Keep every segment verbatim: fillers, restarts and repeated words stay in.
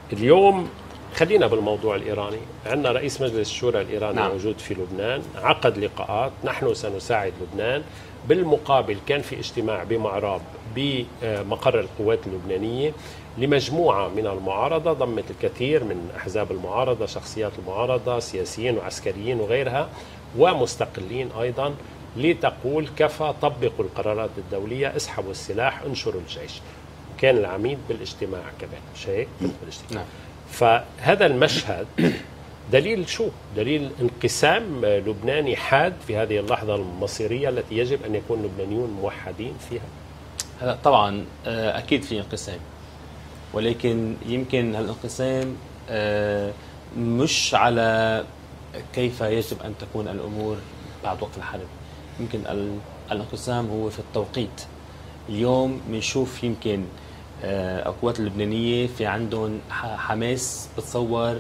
اليوم خلينا بالموضوع الإيراني. عندنا رئيس مجلس الشورى الإيراني نعم. موجود في لبنان، عقد لقاءات، نحن سنساعد لبنان. بالمقابل كان في اجتماع بمعراب بمقر القوات اللبنانية لمجموعة من المعارضة، ضمت الكثير من أحزاب المعارضة، شخصيات المعارضة، سياسيين وعسكريين وغيرها ومستقلين أيضا، لتقول كفى، طبقوا القرارات الدولية، اسحبوا السلاح، انشروا الجيش. وكان العميد بالاجتماع كمان، مش هيك؟ بالاجتماع. نعم. فهذا المشهد دليل شو؟ دليل انقسام لبناني حاد في هذه اللحظة المصيرية التي يجب أن يكون اللبنانيون موحدين فيها. هلا طبعا أكيد في انقسام، ولكن يمكن هالانقسام مش على كيف يجب أن تكون الأمور بعد وقت الحرب. يمكن الانقسام هو في التوقيت. اليوم بنشوف يمكن القوات اللبنانية في عندهم حماس، بتصور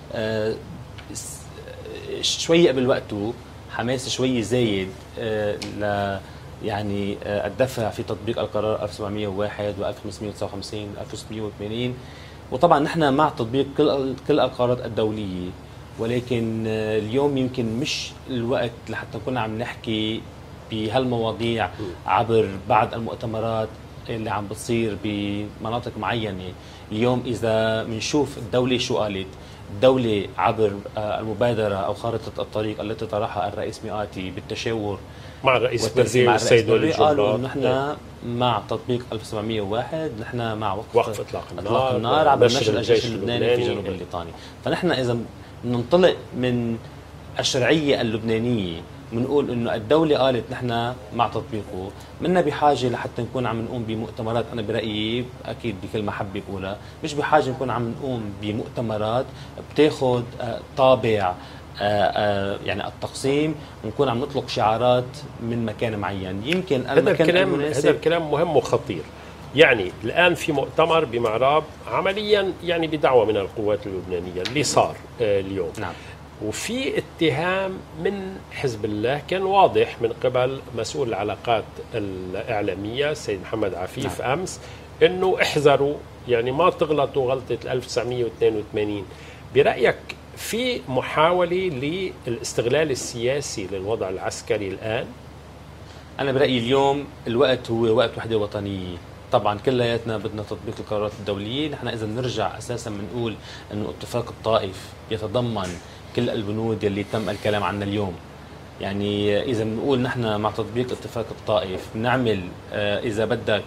شوي قبل وقته، حماس شوي زايد ل يعني الدفع في تطبيق القرار ألف وسبعمئة وواحد وألف وخمسمئة وتسعة وخمسين وألف وستمئة وثمانين. وطبعا نحن مع تطبيق كل كل القرارات الدولية، ولكن اليوم يمكن مش الوقت لحتى نكون عم نحكي بهالمواضيع عبر بعض المؤتمرات اللي عم بتصير بمناطق معينة. اليوم إذا بنشوف الدولة شو قالت، الدولة عبر المبادرة أو خارطة الطريق التي طرحها الرئيس مئاتي بالتشاور مع الرئيس الوزير السيد ولي الجبران، قالوا نحن مع تطبيق ألف وسبعمئة وواحد، نحن مع وقف, وقف إطلاق النار, إطلاق النار عبر نشر الجيش اللبناني في جنوب الليطاني. فنحن إذا ننطلق من الشرعية اللبنانية بنقول انه الدولة قالت نحن مع تطبيقه، منا بحاجة لحتى نكون عم نقوم بمؤتمرات. انا برأيي اكيد بكل محبة بقولها، مش بحاجة نكون عم نقوم بمؤتمرات بتاخذ طابع يعني التقسيم، ونكون عم نطلق شعارات من مكان معين. يمكن هذا الكلام هذا الكلام مهم وخطير. يعني الآن في مؤتمر بمعراب عمليا يعني بدعوة من القوات اللبنانية اللي صار اليوم. نعم. وفي اتهام من حزب الله كان واضح من قبل مسؤول العلاقات الإعلامية السيد محمد عفيف نعم. أمس أنه احذروا، يعني ما تغلطوا غلطة ألف وتسعمئة واثنين وثمانين. برأيك في محاولة للاستغلال السياسي للوضع العسكري الآن؟ أنا برأيي اليوم الوقت هو وقت وحدة وطنية. طبعا كلياتنا بدنا تطبيق القرارات الدولية. نحن إذا نرجع أساسا بنقول أنه اتفاق الطائف يتضمن كل البنود اللي تم الكلام عنها اليوم. يعني إذا بنقول نحن مع تطبيق اتفاق الطائف نعمل آه إذا بدك،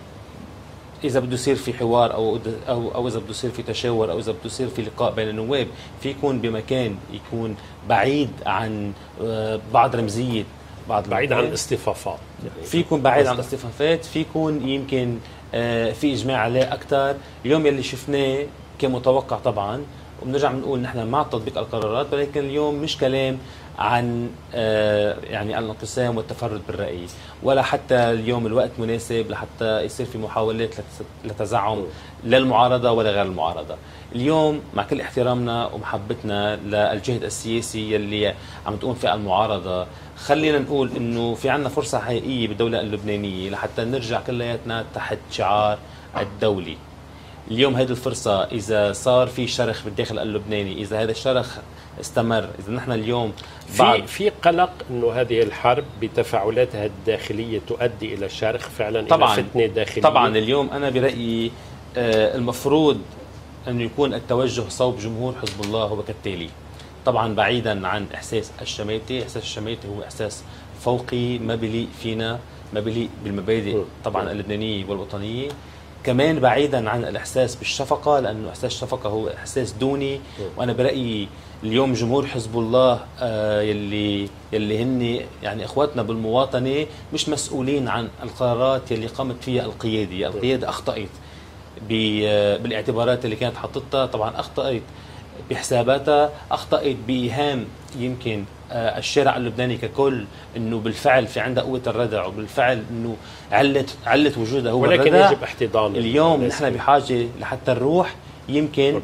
إذا بده يصير في حوار أو أو أو إذا بده يصير في تشاور أو إذا بده يصير في لقاء بين النواب، في يكون بمكان يكون بعيد عن آه بعض رمزية، بعض بعيد عن الاصطفافات، يعني في يكون بعيد عن الاصطفافات، في يكون يمكن آه في إجماع عليه أكثر. اليوم يلي شفناه كمتوقع طبعا، وبنرجع بنقول نحن مع تطبيق القرارات، ولكن اليوم مش كلام عن آه يعني الانقسام والتفرد بالرأي، ولا حتى اليوم الوقت مناسب لحتى يصير في محاولات لتزعم للمعارضة ولا غير المعارضة. اليوم مع كل احترامنا ومحبتنا للجهد السياسي يلي عم تقوم في المعارضة، خلينا نقول انه في عنا فرصة حقيقية بالدولة اللبنانية لحتى نرجع كلياتنا تحت شعار الدولي. اليوم هذه الفرصة إذا صار في شرخ بالداخل اللبناني، إذا هذا الشرخ استمر، إذا نحن اليوم في في قلق إنه هذه الحرب بتفاعلاتها الداخلية تؤدي إلى شرخ فعلا، طبعاً إلى فتنة داخلية. طبعا اليوم أنا برأيي المفروض أن يكون التوجه صوب جمهور حزب الله هو كالتالي. طبعا بعيدا عن إحساس الشماتة، إحساس الشماتة هو إحساس فوقي ما بليق فينا، ما بليق بالمبادئ طبعا اللبنانية والوطنية. كمان بعيدا عن الإحساس بالشفقة، لأنه إحساس الشفقة هو إحساس دوني. وأنا برأيي اليوم جمهور حزب الله آه يلي يلي هن يعني إخواتنا بالمواطنة مش مسؤولين عن القرارات يلي قامت فيها القيادة. القيادة أخطأت بالاعتبارات اللي كانت حطتها، طبعا أخطأت بحساباتها، أخطأت بإيهام يمكن آه الشارع اللبناني ككل انه بالفعل في عندها قوه الردع، وبالفعل انه علة علة وجودها هو ولكن الردع. يجب احتضانه. اليوم نحن بحاجه لحتى نروح يمكن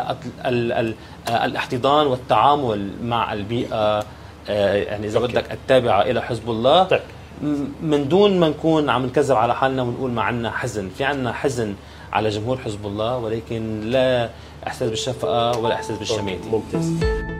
للاحتضان والتعامل مع البيئه آه يعني اذا أوكي. بدك التابعه الى حزب الله. طيب. من دون ما نكون عم نكذب على حالنا ونقول ما عندنا حزن. في عندنا حزن على جمهور حزب الله، ولكن لا احساس بالشفقه ولا احساس بالشماتة. ممتاز.